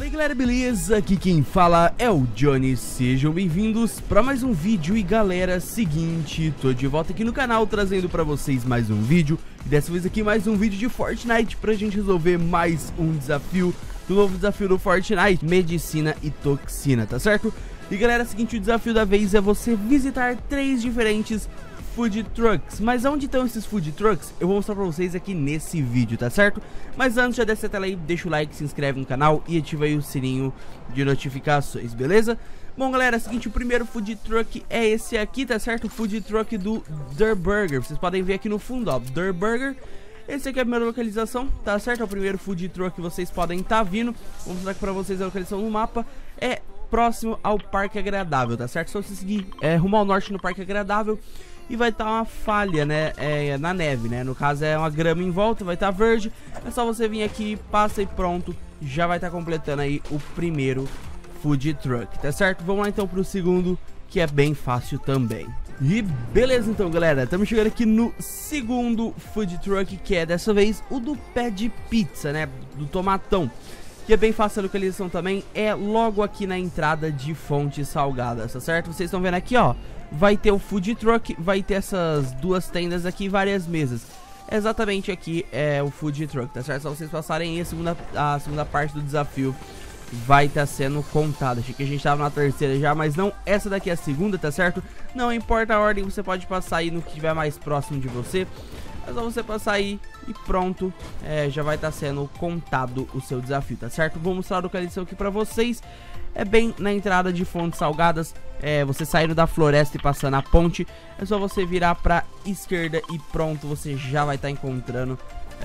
Aí galera, beleza? Aqui quem fala é o Johnny, sejam bem-vindos para mais um vídeo. E galera, seguinte, tô de volta aqui no canal trazendo para vocês mais um vídeo. E dessa vez aqui mais um vídeo de Fortnite pra gente resolver mais um desafio do novo desafio do Fortnite, Medicina e Toxina, tá certo? E galera, seguinte, o desafio da vez é você visitar 3 diferentes food trucks. Mas onde estão esses food trucks? Eu vou mostrar pra vocês aqui nesse vídeo, tá certo? Mas antes, já desce a tela aí, deixa o like, se inscreve no canal e ativa aí o sininho de notificações, beleza? Bom galera, é o seguinte, o primeiro food truck é esse aqui, tá certo? O food truck do Der Burger. Vocês podem ver aqui no fundo, ó, Der Burger. Esse aqui é a primeira localização, tá certo? É o primeiro food truck que vocês podem estar vindo. Vou mostrar aqui pra vocês a localização no mapa. É próximo ao Parque Agradável, tá certo? Só você seguir rumo ao norte no Parque Agradável e vai estar uma falha, né, na neve, né? No caso é uma grama em volta, vai estar verde. É só você vir aqui, passa e pronto, já vai estar completando aí o primeiro food truck, tá certo? Vamos lá então pro segundo, que é bem fácil também. E beleza então galera, estamos chegando aqui no segundo food truck, que é dessa vez o do pé de pizza, né, do tomatão. Que é bem fácil a localização também, é logo aqui na entrada de Fontes Salgadas, tá certo? Vocês estão vendo aqui, ó, vai ter o food truck, vai ter essas duas tendas aqui e várias mesas. Exatamente aqui é o food truck, tá certo? Só vocês passarem aí, a segunda parte do desafio vai estar sendo contada. Achei que a gente tava na terceira já, mas não, essa daqui é a segunda, tá certo? Não importa a ordem, você pode passar aí no que estiver mais próximo de você. É só você passar aí e pronto, já vai estar sendo contado o seu desafio, tá certo? Vou mostrar a localização aqui pra vocês. É bem na entrada de Fontes Salgadas, você saindo da floresta e passando a ponte. É só você virar pra esquerda e pronto, você já vai estar encontrando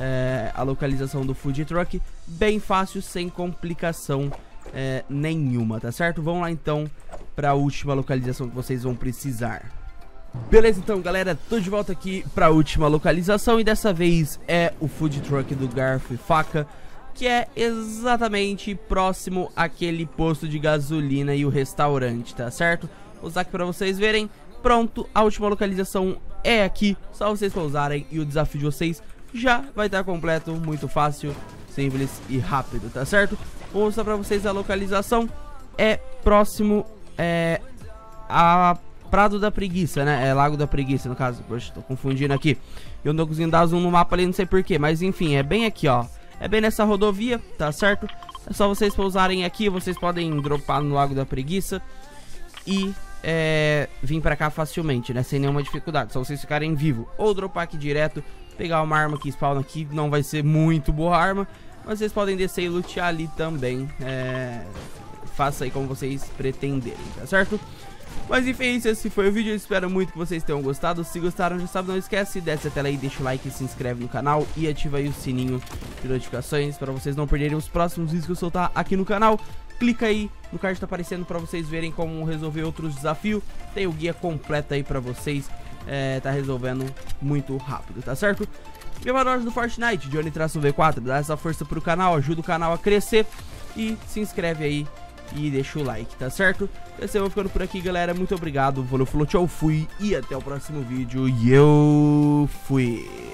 a localização do food truck. Bem fácil, sem complicação nenhuma, tá certo? Vamos lá então pra última localização que vocês vão precisar. Beleza então galera, tô de volta aqui pra última localização e dessa vez é o food truck do Garfo e Faca, que é exatamente próximo àquele posto de gasolina e o restaurante, tá certo? Vou usar aqui pra vocês verem. Pronto, a última localização é aqui, só vocês pousarem e o desafio de vocês já vai estar completo, muito fácil, simples e rápido, tá certo? Vou mostrar pra vocês a localização, é próximo a Prado da Preguiça, né? É Lago da Preguiça, no caso. Poxa, tô confundindo aqui. Eu não tô conseguindo dar zoom no mapa ali, não sei porquê. Mas enfim, é bem aqui, ó. É bem nessa rodovia, tá certo? É só vocês pousarem aqui. Vocês podem dropar no Lago da Preguiça e vir pra cá facilmente, né? Sem nenhuma dificuldade. Só vocês ficarem vivos. Ou dropar aqui direto, pegar uma arma que spawna aqui. Não vai ser muito boa arma, mas vocês podem descer e lutear ali também. Faça aí como vocês pretenderem, tá certo? Mas enfim, esse foi o vídeo, eu espero muito que vocês tenham gostado. Se gostaram, já sabe, não esquece, desce a tela aí, deixa o like, se inscreve no canal e ativa aí o sininho de notificações para vocês não perderem os próximos vídeos que eu soltar aqui no canal. Clica aí no card que tá aparecendo para vocês verem como resolver outros desafios. Tem o guia completo aí para vocês, tá resolvendo muito rápido, tá certo? Meu valor do Fortnite, Johnny-V4, dá essa força pro canal, ajuda o canal a crescer e se inscreve aí e deixa o like, tá certo? Eu vou ficando por aqui, galera. Muito obrigado. Valeu, falou, tchau, fui. E até o próximo vídeo. E eu fui.